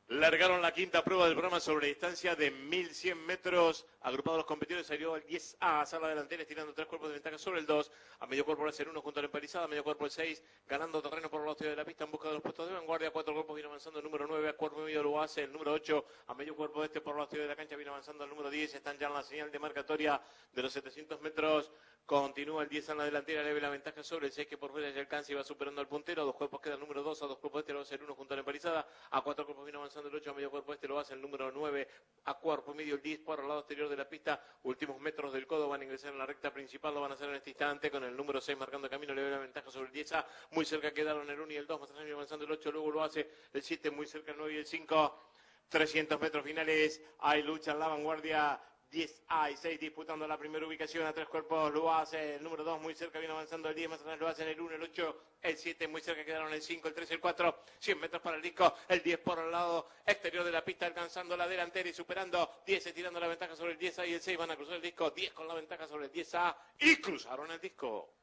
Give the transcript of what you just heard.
Largaron la quinta prueba del programa sobre distancia de 1100 metros. Agrupados los competidores, salió el 10A a sala delantera, estirando 3 cuerpos de ventaja sobre el 2. A medio cuerpo va a ser 1 junto a la empalizada, a medio cuerpo el 6, ganando terreno por el lado de la pista en busca de los puestos de vanguardia. 4 cuerpos viene avanzando el número 9, a cuerpo medio lo hace el número 8. A medio cuerpo por el lado de la cancha viene avanzando el número 10. Están ya en la señal de marcatoria de los 700 metros. Continúa el 10 en la delantera, leve la ventaja sobre el 6 que por fuera ya alcanza y va superando al puntero. A 2 cuerpos queda el número 2, a 2 cuerpos lo va a ser 1 junto a la empalizada. A 4 cuerpos viene avanzando el 8, a medio cuerpo lo hace el número 9, a cuerpo medio el 10 por el lado exterior de la pista. Últimos metros del codo van a ingresar en la recta principal, lo van a hacer en este instante con el número 6 marcando camino, leve la ventaja sobre el 10A. Muy cerca quedaron el 1 y el 2, más atrás viene avanzando el 8, luego lo hace el 7, muy cerca el 9 y el 5. 300 metros finales, hay lucha en la vanguardia. 10A y 6 disputando la primera ubicación, a 3 cuerpos lo hace el número 2, muy cerca viene avanzando el 10, más atrás lo hacen el 1, el 8, el 7, muy cerca quedaron el 5, el 3, el 4, 100 metros para el disco, el 10 por el lado exterior de la pista, alcanzando la delantera y superando 10, tirando la ventaja sobre el 10A y el 6, van a cruzar el disco, 10 con la ventaja sobre el 10A y cruzaron el disco.